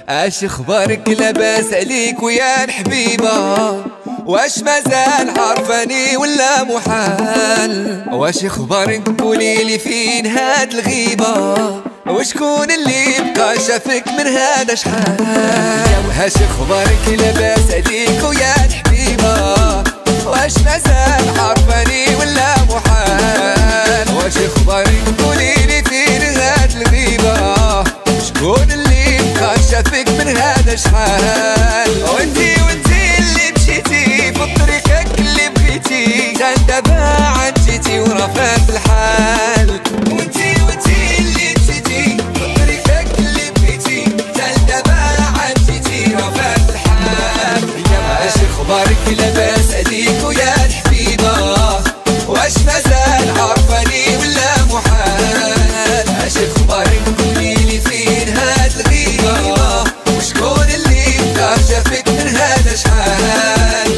اش اخبارك؟ لاباس عليك ويا الحبيبة؟ واش مازال عارفاني ولا محال؟ واش اخبارك؟ قوليلي فين هاد الغيبة؟ وشكون اللي بقى شافك من هذا شحال؟ واش اخبارك؟ لاباس عليك ويا الحبيبة؟ واش مازال عارفاني ولا محال؟ واش اخبارك؟ قوليلي فين هاد الغيبة؟ شكون اللي بقى شافك من هذا شحال؟ وانتي اللي مشيتي في طريقك اللي بغيتي، كان دابا عاد جيتي ورافات الحال. وانتي اللي مشيتي في طريقك اللي بغيتي، كان دابا عاد جيتي ورافات الحال. واش اخبارك؟ لاباس عليك ويا الحبيبة؟ واش مازال عارفاني ولا محال؟ واش اخبارك؟ قوليلي فين هاد الغيبة؟ وشكون اللي بقى شافك من هذا شحال؟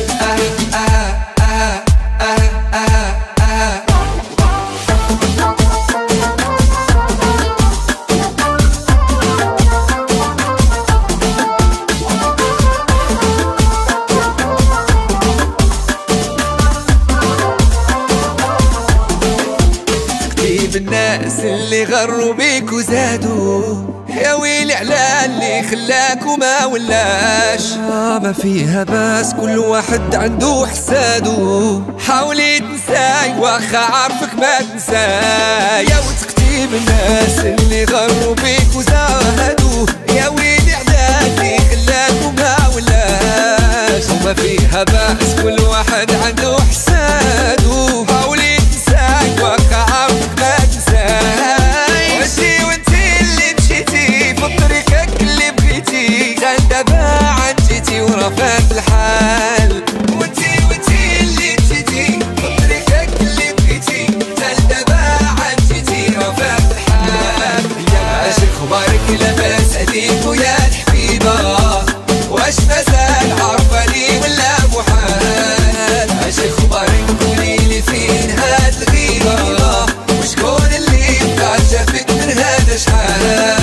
الناس اللي غروا بيك وزادوا، يا ويلي على اللي خلاك وما ولاش. ما فيها باس كل واحد عنده حسادو، حاولي تنساي واخا عارفك ما تنساي. يا وتختي بالناس اللي غروا بيك وزادوا، يا ويلي على اللي خلاك وما ولاش. وما فيها باس كل واحد عنده حسادو، حاولي تنساي واخا عارفك ما تنساي. وانتي اللي مشيتي في طريقك اللي بغيتي، كان دابا عاد جيتي ورافات الحال. وانتي اللي مشيتي في طريقك اللي بغيتي، كان دابا عاد جيتي ورافات الحال. واش اخبارك؟ لاباس عليك ويا الحبيبة؟ واش مازال عارفاني ولا محال؟ واش اخبارك؟ قوليلي فين هاد الغيبة؟ وشكون اللي بقى شافك من هذا شحال؟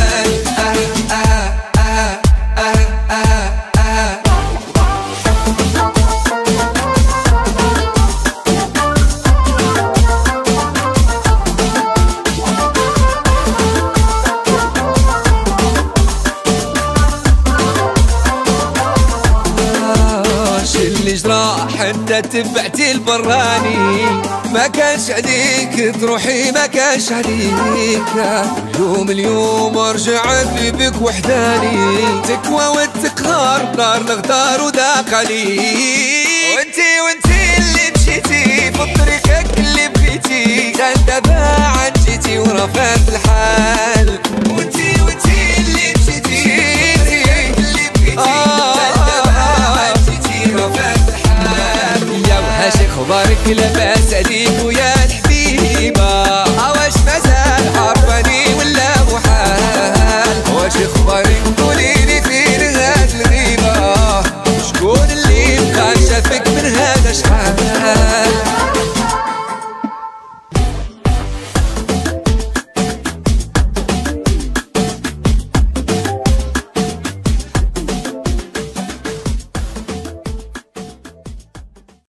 اللي جرى حتى تبعتي البراني، ما كانش عليك تروحي ما كانش عليك. اليوم رجعت لي بك وحداني، تكوى والتقهار نار الغدار وذاق عليك. وانتي اللي مشيتي في طريقك اللي بغيتي، كان دابا عاد جيتي ورافات الحال. وانتي اللي مشيتي في طريقك اللي بغيتي، كان دابا عاد جيتي ورافات الحال. يا واش اخبارك؟ لاباس عليك ويا الحبيبة؟ واش مازال عارفاني ولا محال؟ واش اخبارك؟ قوليلي فين هاد الغيبة؟ شكون اللي بقى شافك من هذا شحال؟